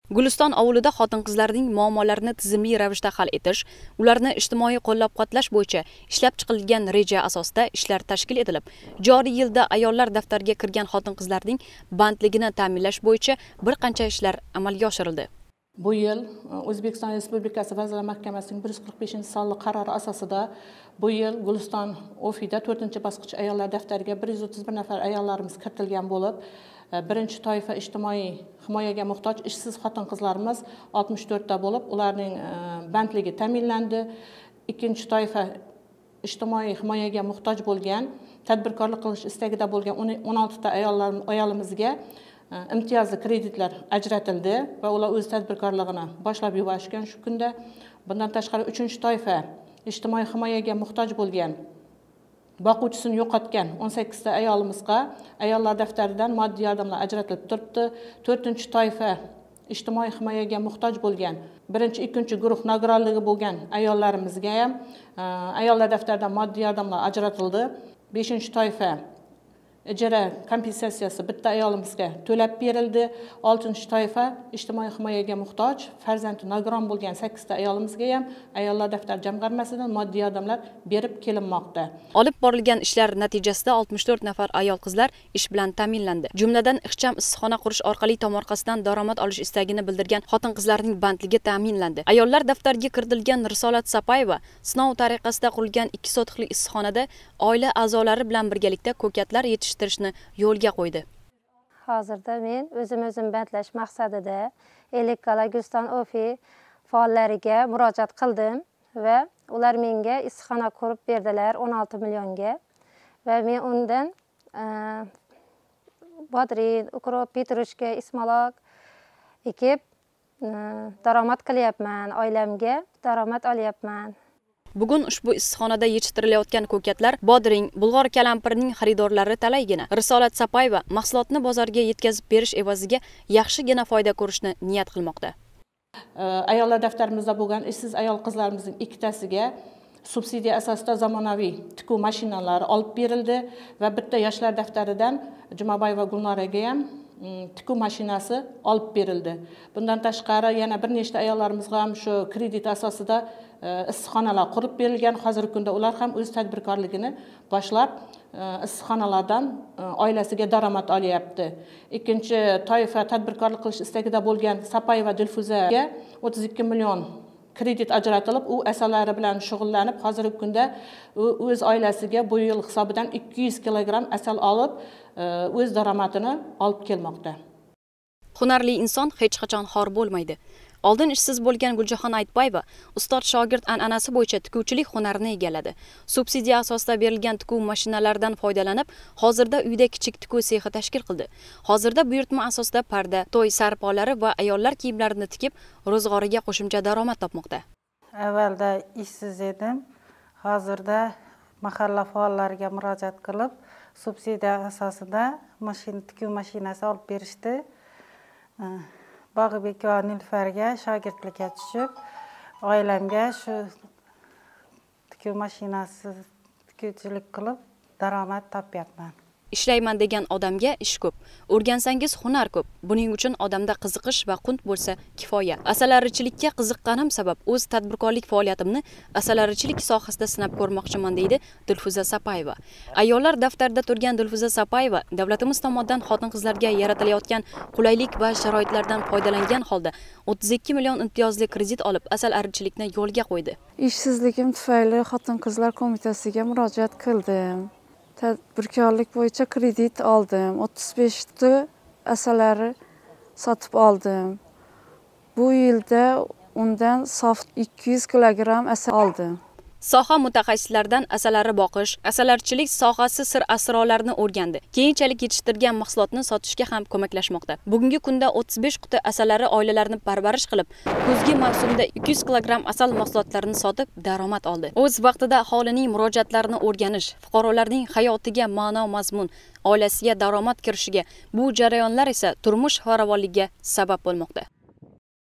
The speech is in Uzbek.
Guliston ovulida xotin-qizlarning muammolarini tizimli ravishda hal etish, ularni ijtimoiy qo'llab-quvvatlash bo'yicha ishlab chiqilgan reja asosida ishlar tashkil etilib, joriy yilda ayollar daftariga kirgan xotin-qizlarning bandligini ta'minlash bo'yicha bir qancha ishlar amalga oshirildi. Bu yil O'zbekiston Respublikasi Vazirlar Mahkamasining 145-sonli qarori asosida bu yil Guliston OFI'da 4-bosqich ayollar daftariga 131 nafar ayollarimiz kiritilgan bo'lib, birinchi toifa ijtimoiy himoyaga muhtoj ishsiz xotin-qizlarimiz 64 ta bo'lib, ularning bandligi ta'minlandi. Ikkinchi toifa ijtimoiy himoyaga muhtoj bo'lgan, tadbirkorlik qilish istagida bo'lgan 16 ta ayolimizga imtiyozli kreditlar ajratildi va ular o'z tadbirkorligini boshlab yuborishgan shu kunda. Bundan tashqari 3-toifa ijtimoiy himoyaga muhtoj bo'lgan, boquvchisini yo'qotgan 18 ta ayolimizga ayollar daftaridan moddiy yordamlar ajratilib turibdi. 4-toifa ijtimoiy himoyaga muhtoj bo'lgan, 1-2 guruh nogironligi bo'lgan ayollarimizga ham ayollar daftaridan moddiy yordamlar ajratildi. 5-toifa ijara kompensatsiyasi bitta ayolimizga to'lab berildi. 6-toifa ijtimoiy himoyaga muhtoj, farzandi nogiron bo'lgan 8 ta ayolimizga ham ayollar daftari jamg'armasidan moddiy yordamlar berib kelinmoqda. Olib borilgan ishlar natijasida 64 nafar ayol qizlar ish bilan ta'minlandi. Jumladan ixcham issiqxona qurish orqali tomorqasidan daromad olish istagini bildirgan xotin-qizlarning bandligi ta'minlandi. Ayollar daftariga kiritilgan Risolat Sapayeva sinov tariqasida qurilgan 2 sotixli issiqxonada oila a'zolari bilan birgalikda ko'katlar yetishtirishni yo'lga qo'ydi. Hozirda men o'zim bandlash maqsadida Elekala Guliston OFI faollariga murojaat qildim va ular menga issiqxona qurib berdilar 16 millionga va men undan bodring, ukrop, petrushka, ismaloq ekib daromad qilyapman, oilamga daromad olyapman. Bugun ushbu issiqxonada yetishtirilayotgan ko'katlar bodring, bulg'or kalampirining xaridorlari talaygina. Risolat Sapayeva mahsulotni bozorga yetkazib berish evaziga yaxshigina foyda ko'rishni niyat qilmoqda. Ayollar daftarimizda bo'lgan ishsiz ayol qizlarimizning ikkitasiga subsidiya asosida zamonaviy tikuv mashinalari olib berildi va bitta yoshlar daftaridan Jumaboyeva Gulnoraga ham tikuv mashinasi olib berildi. Bundan tashqari yana bir nechta ayollarimizga ham shu kredit asosida issiqxonalar qurib berilgan. Hozirgi kunda ular ham o'z tadbirkorligini boshlab issiqxonalardan oilasiga daromad olyapti. Ikkinchi toifa tadbirkorlik qilish istagida bo'lgan Sapayeva Dilfuzaga 32 million kredit ajratilib, u asalari bilan shug'ullanib, hozirgi kunda o'z oilasiga bu yil hisobidan 200 kilogramm asal olib, o'z daromadini olib kelmoqda. Hunarli inson hech qachon xor bo'lmaydi. Oldin ishsiz bo'lgan Guljaxon Aytbayeva ustoz shogird an'anasi bo'yicha tikuvchilik hunarini egalladi. Subsidiya asosida berilgan tikuv mashinalaridan foydalanib, hozirda uyda kichik tikuv sexi tashkil qildi. Hozirda buyurtma asosida parda, to'y sarpolari va ayollar kiyimlarini tikib, ro'zg'origa qo'shimcha daromad topmoqda. Avvalda ishsiz edim. Hozirda mahalla faollariga murojaat qilib, subsidiya asosida tikuv mashinasi olib berishdi. Bog'ibek va Nilfarga shogirdlikka tushib, oilamga shu tikuv mashinasi tikuvchilik qilib daromad topyapman. Ishlayman degan odamga ish ko'p, o'rgansangiz hunar ko'p. Buning uchun odamda qiziqish va qunt bo'lsa kifoya. Asalarichilikka qiziqqanim sabab o'z tadbirkorlik faoliyatimni asalarichilik sohasida sinab ko'rmoqchiman deydi Dilfuza Sapayeva. Ayollar daftarida turgan Dilfuza Sapayeva davlatimiz tomonidan xotin-qizlarga yaratilayotgan qulaylik va sharoitlardan foydalangan holda 32 million imtiyozli kredit olib asalarichilikni yo'lga qo'ydi. Ishsizligim tufayli xotin-qizlar qo'mitasiga murojaat qildim. Tadbirkorlik bo'yicha kredit oldim. 35 ta asalari sotib oldim. Bu yilda undan sof 200 kilogramm asal oldim. Soha mutaxassislaridan asalari boqish, asalarchilik sohasi sir-asrorlarini o'rgandi. Keyinchalik yetishtirgan mahsulotni sotishga ham ko'maklashmoqda. Bugungi kunda 35 quti asalari oilalarni parvarish qilib, kuzgi mavsumda 200 kilogramm asal mahsulotlarini sotib daromad oldi. O'z vaqtida aholining murojaatlarini o'rganish, fuqarolarning hayotiga ma'no mazmun, oilasiga daromad kirishiga, bu jarayonlar esa turmush farovonligiga sabab bo'lmoqda.